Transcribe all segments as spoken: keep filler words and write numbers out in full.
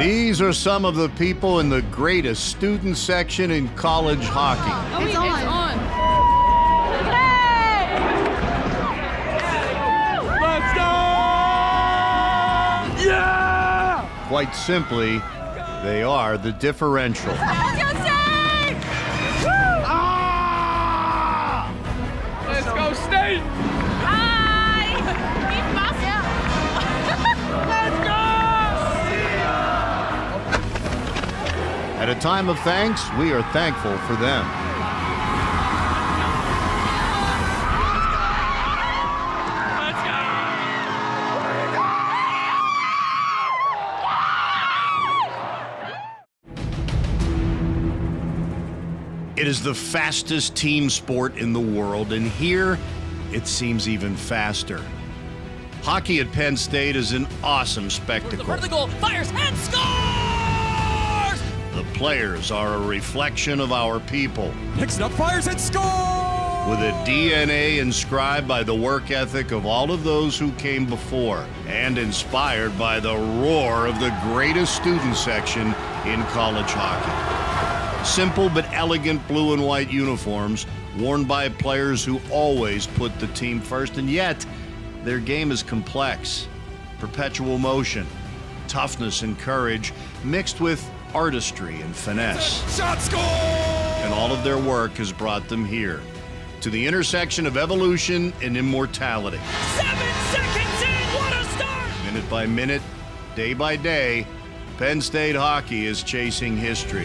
These are some of the people in the greatest student section in college hockey. Oh, it's on. It's on. Hey! Let's go! Yeah! Quite simply, they are the differential. Let's go, State! Ah! Let's go, State! Hi! We must At a time of thanks, we are thankful for them. It is the fastest team sport in the world, and here it seems even faster. Hockey at Penn State is an awesome spectacle. The front of the goal, fires and scores! The players are a reflection of our people. Picks it up, fires and scores! With a D N A inscribed by the work ethic of all of those who came before, and inspired by the roar of the greatest student section in college hockey. Simple but elegant blue and white uniforms worn by players who always put the team first, and yet their game is complex. Perpetual motion, toughness and courage mixed with artistry and finesse. Shot score! And all of their work has brought them here, to the intersection of evolution and immortality. Seven seconds in, what a start! Minute by minute, day by day, Penn State hockey is chasing history.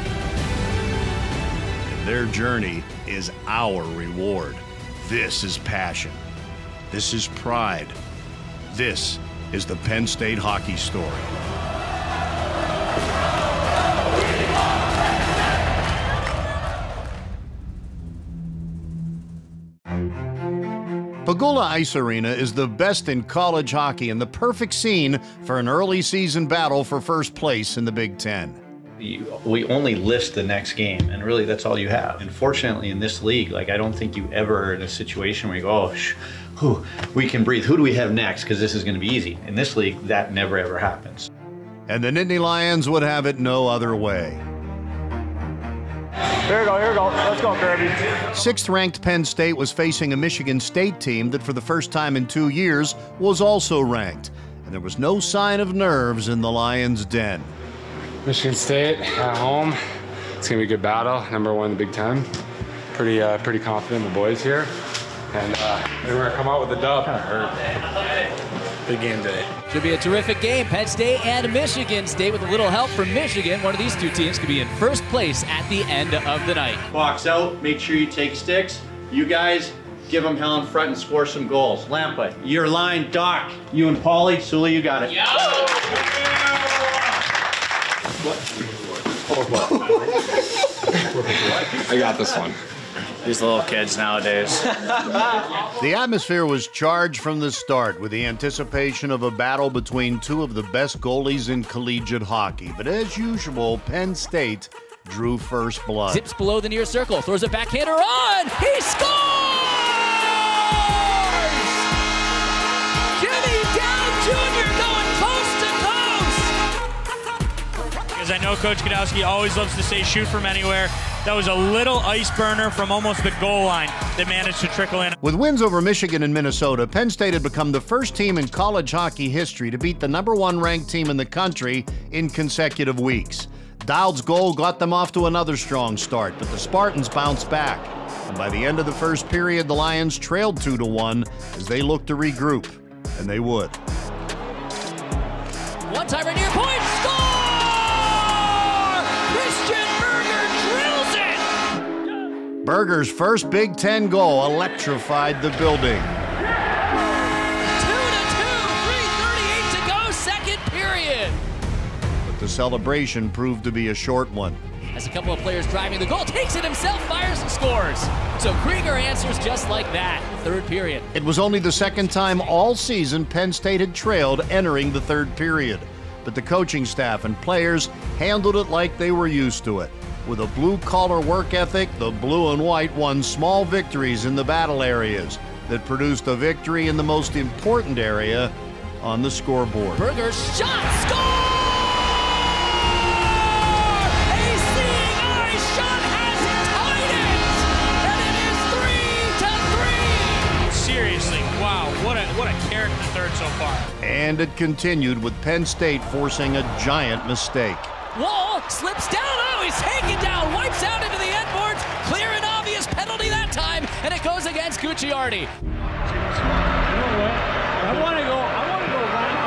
And their journey is our reward. This is passion. This is pride. This is the Penn State hockey story. Pagula Ice Arena is the best in college hockey and the perfect scene for an early season battle for first place in the Big Ten. We only list the next game, and really that's all you have. Unfortunately, in this league, like I don't think you ever are in a situation where you go, oh, sh whew, we can breathe. Who do we have next? Because this is going to be easy. In this league, that never ever happens. And the Nittany Lions would have it no other way. Here we go, here we go. Let's go, Kirby. Sixth-ranked Penn State was facing a Michigan State team that for the first time in two years was also ranked. And there was no sign of nerves in the Lions' den. Michigan State at home. It's gonna be a good battle. Number one in the Big Ten. Pretty, uh, pretty confident in the boys here, and uh, we're gonna come out with a dub. Kind of hurt. Big game day. Should be a terrific game. Penn State and Michigan State with a little help from Michigan. One of these two teams could be in first place at the end of the night. Box out. Make sure you take sticks. You guys give them hell in front and score some goals. Lampa, your line. Doc, you and Paulie. Sula, you got it. Yeah. I got this one. These little kids nowadays. The atmosphere was charged from the start with the anticipation of a battle between two of the best goalies in collegiate hockey. But as usual, Penn State drew first blood. Zips below the near circle, throws a backhander on. He scores! Jimmy Down Junior going coast to coast. Because I know Coach Godowski always loves to say shoot from anywhere. That was a little ice burner from almost the goal line that managed to trickle in. With wins over Michigan and Minnesota, Penn State had become the first team in college hockey history to beat the number one ranked team in the country in consecutive weeks. Dowd's goal got them off to another strong start, but the Spartans bounced back. And by the end of the first period, the Lions trailed two to one as they looked to regroup, and they would. One timer near point, score! Christian Berger drills it! Berger's first Big Ten goal electrified the building. Two to two, three thirty-eight to go, second period. But the celebration proved to be a short one. As a couple of players driving the goal, takes it himself, fires and scores. So Krieger answers just like that, third period. It was only the second time all season Penn State had trailed entering the third period. But the coaching staff and players handled it like they were used to it. With a blue-collar work ethic, the blue and white won small victories in the battle areas that produced a victory in the most important area on the scoreboard. Berger's shot, score! shot has tied it, and it is three to three. Seriously, wow, what a what a character third so far. And it continued with Penn State forcing a giant mistake. Wall slips down. Oh, he's taken down. Wipes out into the end boards. Clear and obvious penalty that time, and it goes against Gucciardi. You know what? I want to go. I want to go right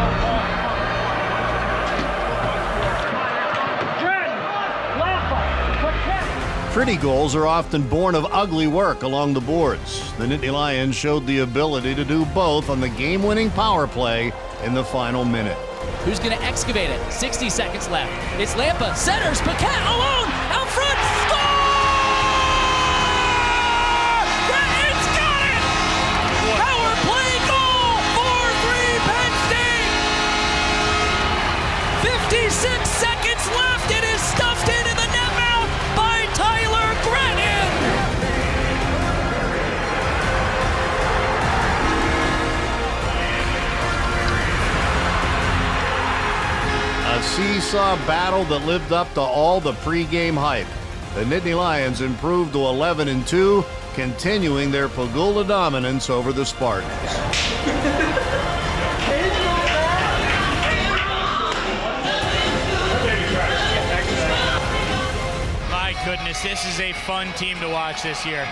away. Pretty goals are often born of ugly work along the boards. The Nittany Lions showed the ability to do both on the game-winning power play in the final minute. Who's going to excavate it? sixty seconds left. It's Lampa. Centers. Paquette alone. Out front. Score! Gratton's got it! Power play goal. four three Penn State. fifty-six seconds left. It is stuffed into the net mount by Tyler Gratton. A seesaw battle that lived up to all the pregame hype. The Nittany Lions improved to eleven and two, continuing their Pagula dominance over the Spartans. My goodness, this is a fun team to watch this year.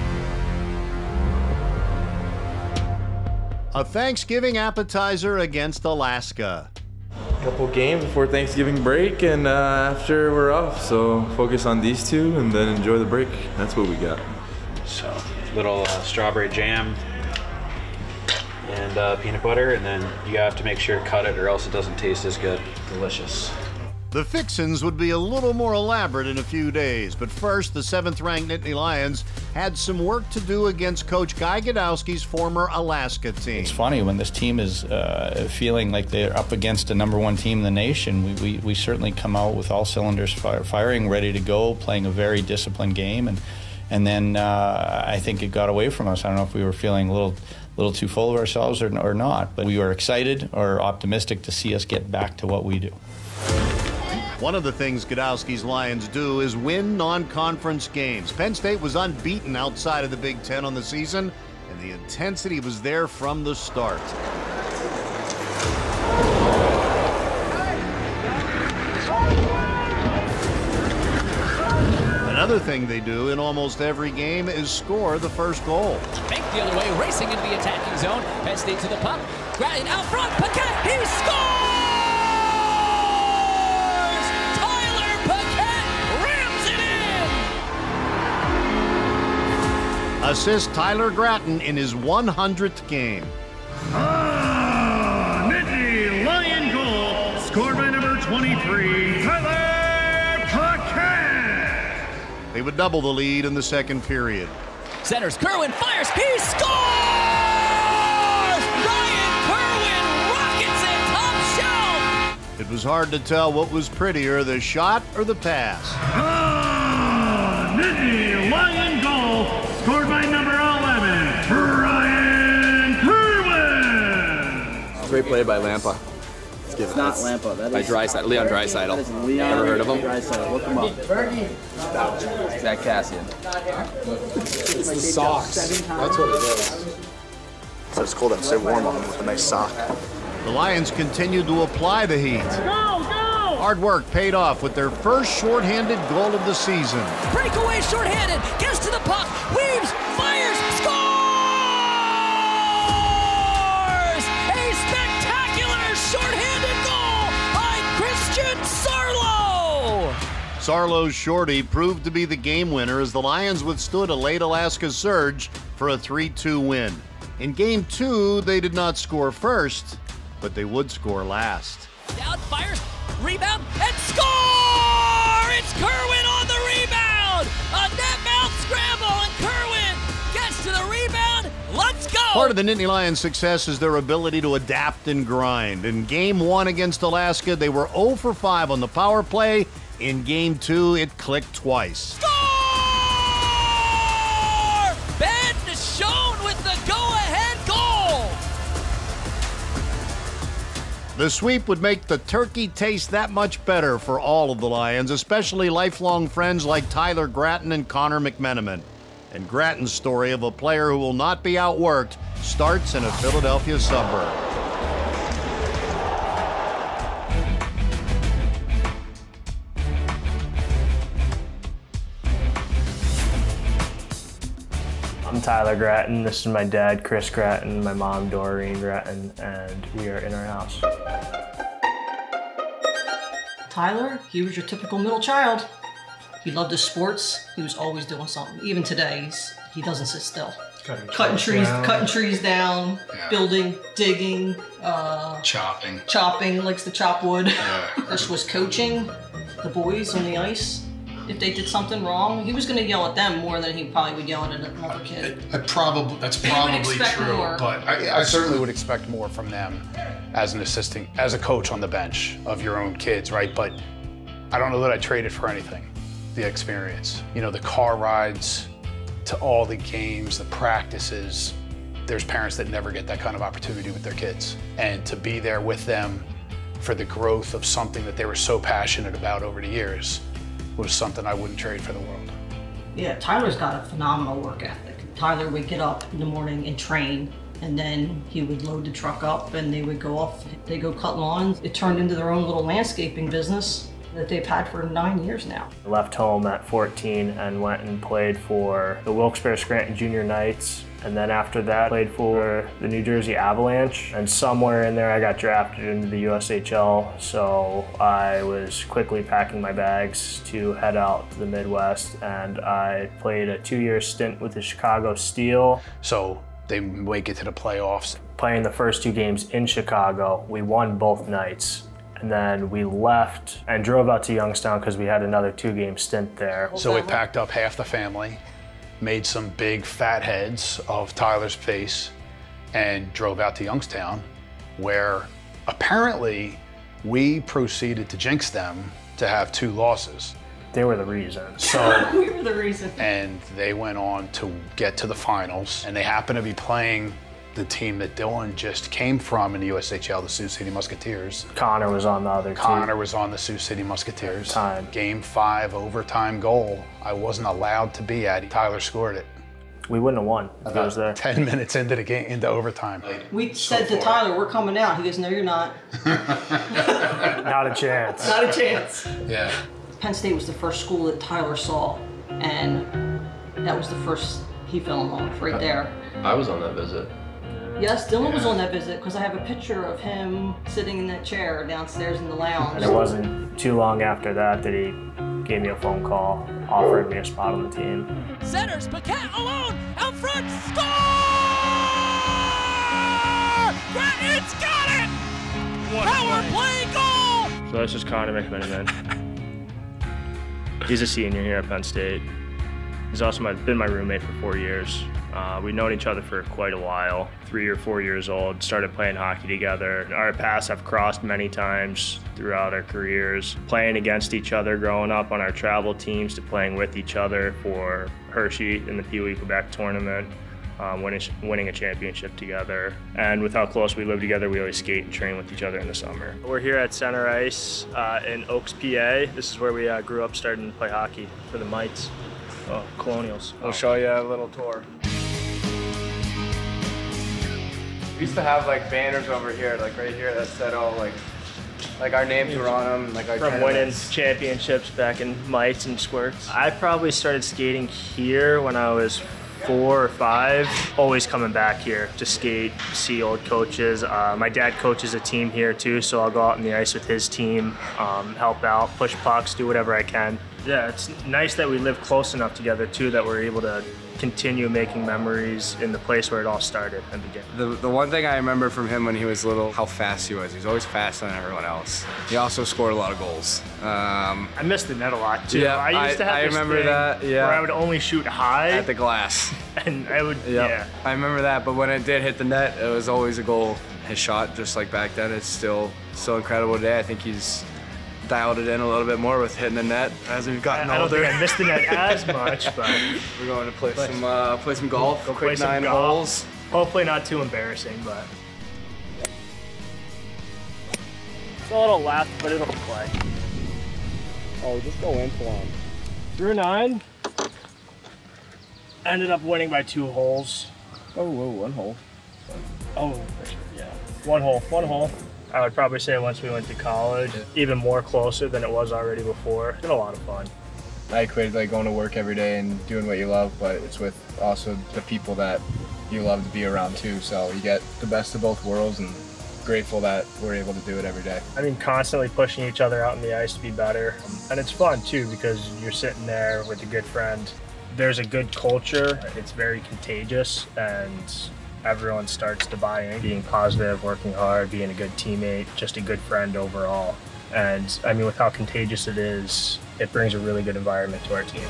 A Thanksgiving appetizer against Alaska. Couple games before Thanksgiving break, and uh, after we're off, so focus on these two and then enjoy the break. That's what we got. So, little uh, strawberry jam and uh, peanut butter, and then you have to make sure to cut it or else it doesn't taste as good. Delicious. The fixins would be a little more elaborate in a few days, but first, the seventh-ranked Nittany Lions had some work to do against Coach Guy Godowski's former Alaska team. It's funny, when this team is uh, feeling like they're up against a number one team in the nation, we, we, we certainly come out with all cylinders fire, firing, ready to go, playing a very disciplined game, and and then uh, I think it got away from us. I don't know if we were feeling a little little too full of ourselves or, or not, but we were excited or optimistic to see us get back to what we do. One of the things Godowski's Lions do is win non-conference games. Penn State was unbeaten outside of the Big Ten on the season, and the intensity was there from the start. Another thing they do in almost every game is score the first goal. Bank the other way, racing into the attacking zone. Penn State to the puck. Gratton out front. Paquette, he scores! Assists Tyler Gratton in his one hundredth game. Ah, Nittany Lion goal, scored by number twenty-three, Tyler Gratton. They would double the lead in the second period. Centers, Kerwin fires, he scores! Ryan Kerwin rockets it top shelf. It was hard to tell what was prettier, the shot or the pass. Ah, Nittany Lion goal, scored by number eleven, Ryan Kerwin. Great play by Lampa. It's not Lampa. That by is Drysdale, Leon Draisaitl. That is Leon Ever heard of him? Draisaitl. Look him up. Zach Cassian. It's the socks. That's what it is. So it's cold and stay warm on them with a nice sock. The Lions continued to apply the heat. Go, go! Hard work paid off with their first shorthanded goal of the season. Breakaway shorthanded, gets to the puck, weaves, fires, scores! A spectacular shorthanded goal by Christian Sarlo! Sarlo's shorty proved to be the game winner as the Lions withstood a late Alaska surge for a three two win. In game two, they did not score first, but they would score last. Down, fires, rebound, and score! It's Kerwin on the rebound! A net mount scramble, and Kerwin gets to the rebound. Let's go! Part of the Nittany Lions' success is their ability to adapt and grind. In game one against Alaska, they were zero for five on the power play. In game two, it clicked twice. Score! Ben Schoen with the go-ahead goal! The sweep would make the turkey taste that much better for all of the Lions, especially lifelong friends like Tyler Gratton and Connor McMenamin. And Gratton's story of a player who will not be outworked starts in a Philadelphia suburb. I'm Tyler Gratton. This is my dad, Chris Gratton, my mom, Doreen Gratton, and we are in our house. Tyler, he was your typical middle child. He loved his sports. He was always doing something. Even today, he's, he doesn't sit still. Cutting, cutting trees, down. cutting trees down, Yeah. building, digging, uh, Chopping. chopping, likes to chop wood. Yeah. This was coaching the boys on the ice. If they did something wrong, he was going to yell at them more than he probably would yell at another kid. I probably that's You would probably expect true, more. but I, I certainly would expect more from them as an assistant, as a coach on the bench of your own kids, right? But I don't know that I trade it for anything. The experience, you know, the car rides to all the games, the practices. There's parents that never get that kind of opportunity with their kids, and to be there with them for the growth of something that they were so passionate about over the years was something I wouldn't trade for the world. Yeah, Tyler's got a phenomenal work ethic. Tyler would get up in the morning and train, and then he would load the truck up and they would go off, they go cut lawns. It turned into their own little landscaping business that they've had for nine years now. I left home at fourteen and went and played for the Wilkes-Barre Scranton Junior Knights. And then after that, played for the New Jersey Avalanche. And somewhere in there, I got drafted into the U S H L. So I was quickly packing my bags to head out to the Midwest. And I played a two-year stint with the Chicago Steel. So they make it to the playoffs. Playing the first two games in Chicago, we won both nights. And then we left and drove out to Youngstown because we had another two-game stint there. So we packed up half the family, made some big fat heads of Tyler's face, and drove out to Youngstown, where apparently we proceeded to jinx them to have two losses. They were the reason. So we were the reason. And they went on to get to the finals, and they happened to be playing the team that Dylan just came from in the U S H L, the Sioux City Musketeers. Connor was on the other team. Connor was on the Sioux City Musketeers. Time. Game five overtime goal. I wasn't allowed to be at. Tyler scored it. We wouldn't have won if I was there. Ten minutes into the game, into overtime. We said to Tyler, we're coming out. He goes, no, you're not. Not a chance. Not a chance. Yeah. Penn State was the first school that Tyler saw, and that was the first he fell in love right there. I was on that visit. Yes, Dylan was on that visit because I have a picture of him sitting in that chair downstairs in the lounge. And it wasn't too long after that that he gave me a phone call, offering me a spot on the team. Centers, Paquette alone, out front, score! Gratton's got it! What Power play goal! So this is Connor McMenamin. He's a senior here at Penn State. He's also my, been my roommate for four years. Uh, we've known each other for quite a while, three or four years old, started playing hockey together. Our paths have crossed many times throughout our careers, playing against each other, growing up on our travel teams to playing with each other for Hershey in the Pee Wee Quebec tournament, um, winning, winning a championship together. And with how close we live together, we always skate and train with each other in the summer. We're here at Center Ice uh, in Oaks, P A. This is where we uh, grew up starting to play hockey for the Mites. Oh, Colonials. We'll show you a little tour. We used to have like banners over here, like right here, that said, oh, like, like our names were on them, like our From winning tournaments. championships back in Mites and Squirts. I probably started skating here when I was four or five. Always coming back here to skate, see old coaches. Uh, my dad coaches a team here too, so I'll go out on the ice with his team, um, help out, push pucks, do whatever I can. Yeah, it's nice that we live close enough together too that we're able to continue making memories in the place where it all started and began. The, the one thing I remember from him when he was little, how fast he was. He was always faster than everyone else. He also scored a lot of goals. Um, I missed the net a lot too. Yeah, I used to have I, I this remember thing that, yeah. where I would only shoot high. At the glass. And I would, Yep. yeah. I remember that, but when it did hit the net, it was always a goal. His shot, just like back then, it's still, still incredible today. I think he's dialed it in a little bit more with hitting the net as we've gotten I, I don't older. think I missed the net as much, but we're going to play, play some uh, play some golf. Go quick play some nine golf. holes. Hopefully not too embarrassing, but It's a little left, but it'll play. Oh, just go in for him. Through nine. Ended up winning by two holes. Oh, whoa, one hole. Oh, yeah. One hole, one hole. I would probably say once we went to college, even more closer than it was already before. It's been a lot of fun. I equate like going to work every day and doing what you love, but it's with also the people that you love to be around too. So you get the best of both worlds, and grateful that we're able to do it every day. I mean, constantly pushing each other out on the ice to be better. And it's fun too, because you're sitting there with a good friend. There's a good culture. It's very contagious, and everyone starts to buy in, being positive, working hard, being a good teammate, just a good friend overall. And I mean, with how contagious it is, it brings a really good environment to our team.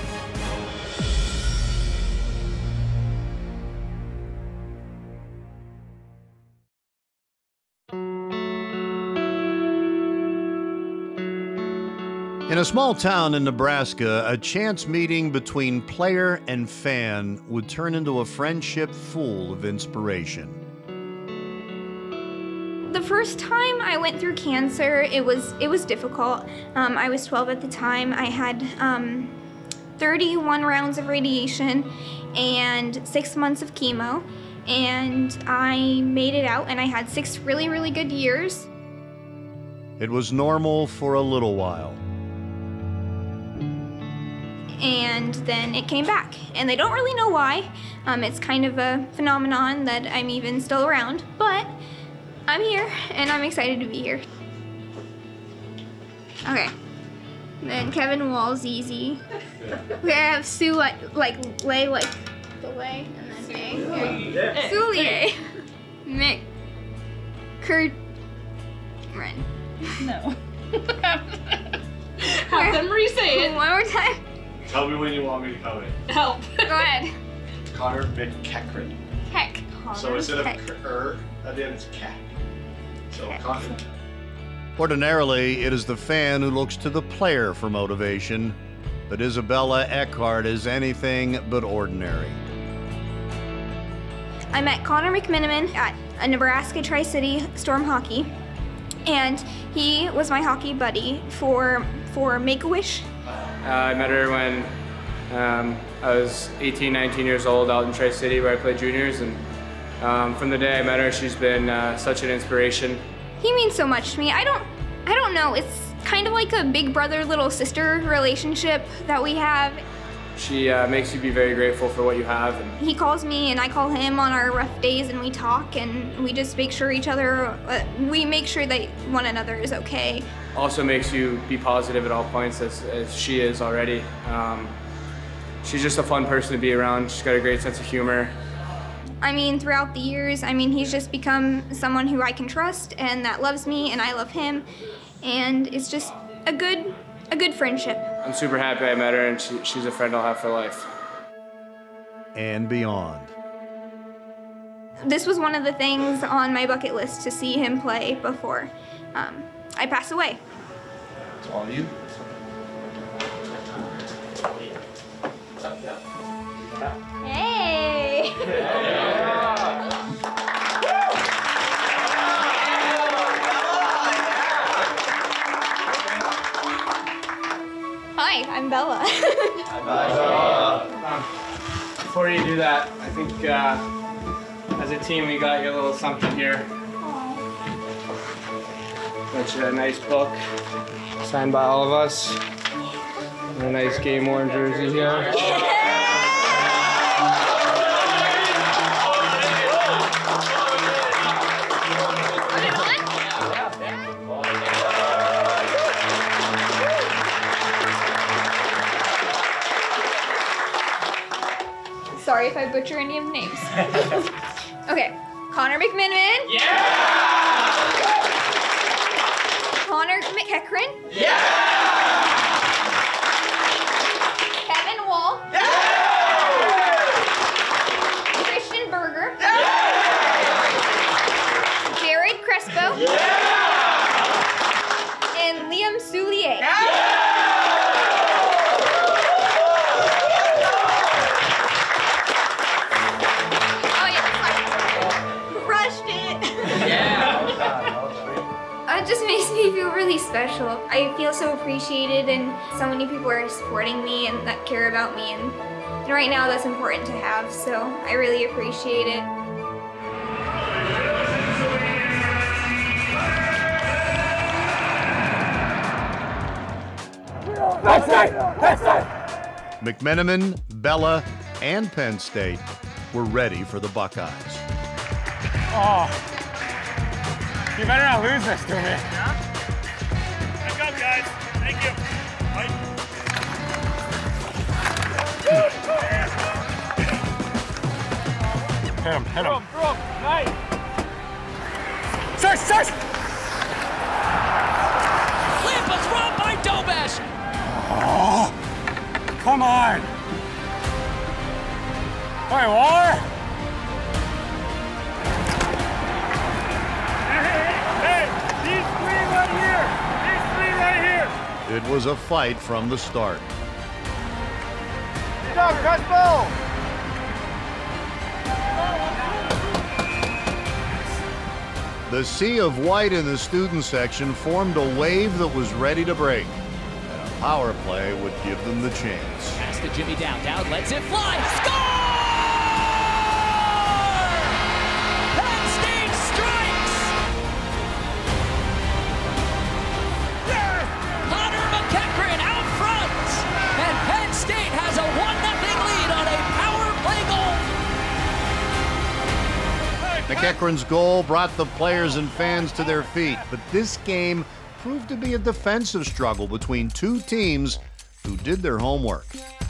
In a small town in Nebraska, a chance meeting between player and fan would turn into a friendship full of inspiration. The first time I went through cancer, it was it was difficult. Um, I was twelve at the time. I had um, thirty-one rounds of radiation and six months of chemo, and I made it out, and I had six really, really good years. It was normal for a little while. And then it came back, and they don't really know why. Um, it's kind of a phenomenon that I'm even still around, but I'm here, and I'm excited to be here. Okay, then Kevin Wall's easy. We have Sue like, like lay like the way, and then A. Soulier. Mick. Kurt. Ren. No. Have them re-say it. One more time. Tell me when you want me to come in. Help. Go ahead. Connor McMenamin. Heck. So instead of er, at the end it's cat. So Connor. Ordinarily, it is the fan who looks to the player for motivation, but Izabella Eckhardt is anything but ordinary. I met Connor McMenamin at a Nebraska Tri-City Storm Hockey, and he was my hockey buddy for, for Make-A-Wish. Uh, I met her when um, I was eighteen, nineteen years old out in Tri-City where I played juniors, and um, from the day I met her, she's been uh, such an inspiration. He means so much to me. I don't, I don't know, it's kind of like a big brother, little sister relationship that we have. She uh, makes you be very grateful for what you have. And he calls me and I call him on our rough days, and we talk, and we just make sure each other, uh, we make sure that one another is okay. Also makes you be positive at all points, as, as she is already. Um, she's just a fun person to be around. She's got a great sense of humor. I mean, throughout the years, I mean, he's just become someone who I can trust and that loves me, and I love him, and it's just a good, a good friendship. I'm super happy I met her, and she, she's a friend I'll have for life. And beyond. This was one of the things on my bucket list, to see him play before um, I pass away. It's all you. Hey! Hi, I'm Bella. um, before you do that, I think uh, as a team we got you a little something here. Got you a nice book signed by all of us. And a nice game worn jersey here. Sorry if I butcher any of the names. Okay, Connor McMenamin. Yeah! Connor McEachran. Yeah! Kevin Wall. Yeah! Christian Berger. Yeah! Jared Crespo. Yeah! And Liam Soulier. Yeah! It just makes me feel feel really special. I feel so appreciated, and so many people are supporting me and that care about me, and, and right now that's important to have, so I really appreciate it. Penn State! Penn State! McMenamin, Bella, and Penn State were ready for the Buckeyes. Oh, you better not lose this to me. Yeah? Back up, guys. Thank you. Bye. Hit him, hit him. Throw him, nice. Search, search! Lampa's robbed by Dobesh. Oh, come on. Wait, Waller? Hey, these three right here. These three right here. It was a fight from the start. Good job, cut ball. The sea of white in the student section formed a wave that was ready to break. And a power play would give them the chance. Pass to Jimmy Dowd. Dowd lets it fly. Score! Penn State strikes! Connor McMenamin out front! And Penn State has a one nothing lead on a power play goal. McEachran's goal brought the players and fans to their feet, but this game proved to be a defensive struggle between two teams who did their homework.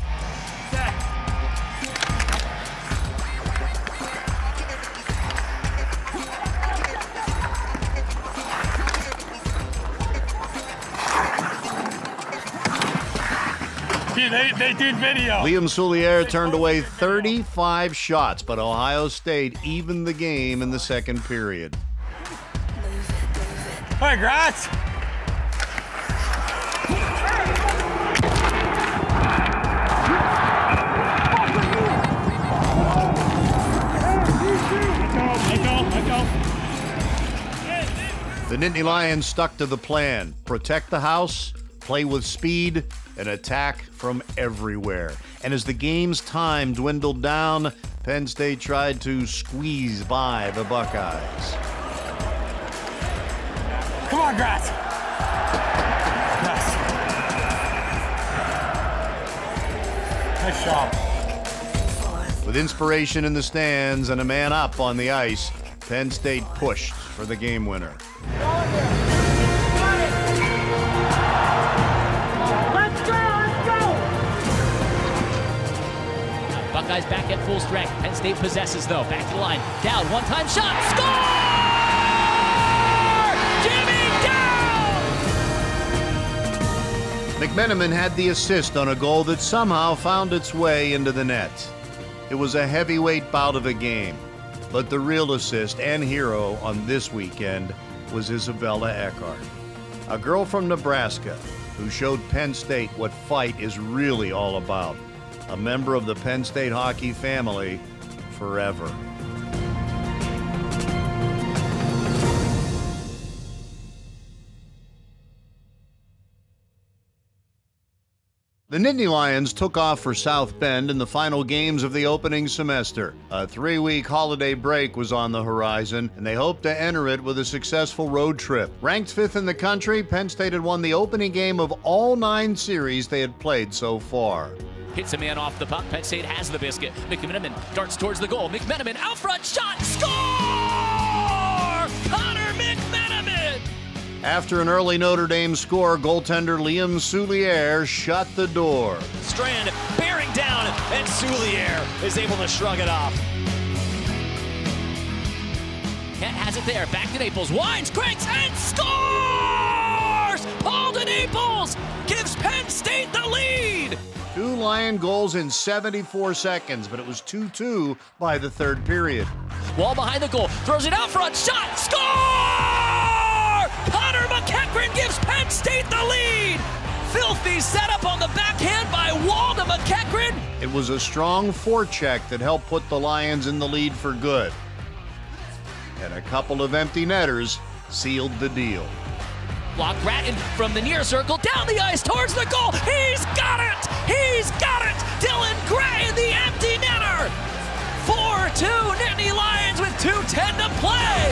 They, they did video. Liam Souliere turned away thirty-five shots, but Ohio State evened the game in the second period. Hey, Gratz! The Nittany Lions stuck to the plan: protect the house, play with speed, and attack from everywhere. And as the game's time dwindled down, Penn State tried to squeeze by the Buckeyes. Come on, Gratz! Nice. Nice shot. With inspiration in the stands and a man up on the ice, Penn State pushed for the game winner. Buckeyes back at full strength. Penn State possesses, though. Back to the line. Down, one-time shot. Score! Jimmy Down! McMenamin had the assist on a goal that somehow found its way into the net. It was a heavyweight bout of a game, but the real assist and hero on this weekend was Izabella Eckhardt, a girl from Nebraska who showed Penn State what fight is really all about. A member of the Penn State hockey family forever. The Nittany Lions took off for South Bend in the final games of the opening semester. A three-week holiday break was on the horizon, and they hoped to enter it with a successful road trip. Ranked fifth in the country, Penn State had won the opening game of all nine series they had played so far. Hits a man off the puck. Penn State has the biscuit. McMenamin darts towards the goal. McMenamin out front. Shot. Score! Connor McMenamin! After an early Notre Dame score, goaltender Liam Souliere shut the door. Strand bearing down, and Souliere is able to shrug it off. Kent has it there. Back to Naples. Winds, cranks, and scores! Paul to Naples gives Penn State the lead. Two Lion goals in seventy-four seconds, but it was two two by the third period. Wall behind the goal, throws it out front, shot, score! Connor McEachran gives Penn State the lead! Filthy setup on the backhand by Wall to McEachran. It was a strong forecheck that helped put the Lions in the lead for good. And a couple of empty netters sealed the deal. block. Gratton from the near circle, down the ice towards the goal. He's got it! He's got it! Dylan Gratton, the empty netter! four two Nittany Lions with two ten to play!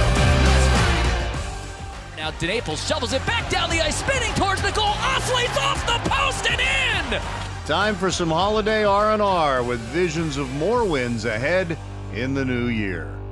Now DeNaples shovels it back down the ice, spinning towards the goal. Oscillates off the post and in! Time for some holiday R and R with visions of more wins ahead in the new year.